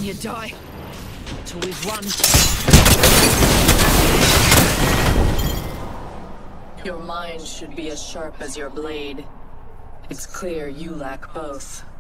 you die. Till we've won. Your mind should be as sharp as your blade. It's clear you lack both.